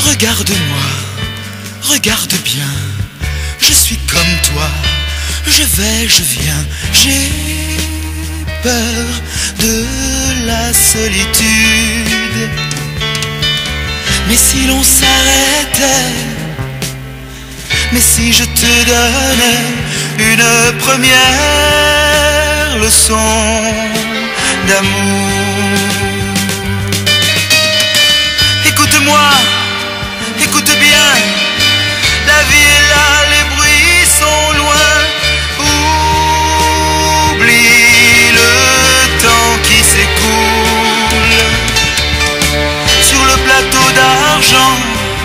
Regarde-moi, regarde bien, je suis comme toi, je vais, je viens, j'ai peur de la solitude. Mais si l'on s'arrêtait, mais si je te donnais une première leçon d'amour. Écoute-moi, écoute bien, la vie est là, les bruits sont loin. Oublie le temps qui s'écoule sur le plateau d'argent.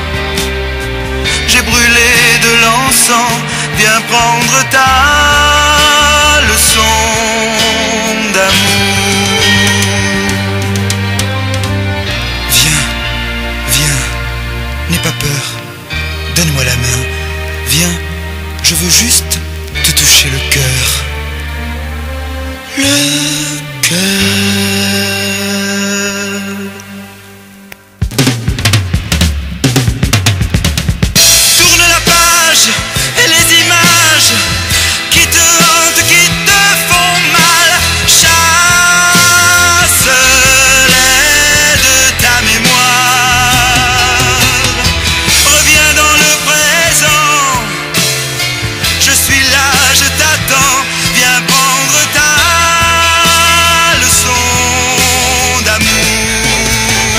J'ai brûlé de l'encens, viens prendre ta leçon d'amour. Viens, viens, n'aie pas peur, donne-moi la main. Viens, je veux juste te toucher le cœur. Le cœur. Et les images qui te hantent, qui te font mal, chasse-les de ta mémoire. Reviens dans le présent, je suis là, je t'attends. Viens prendre ta leçon d'amour.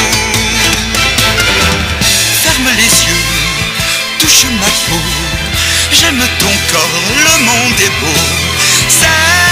Ferme les yeux, touche ma peau. J'aime ton corps, le monde est beau.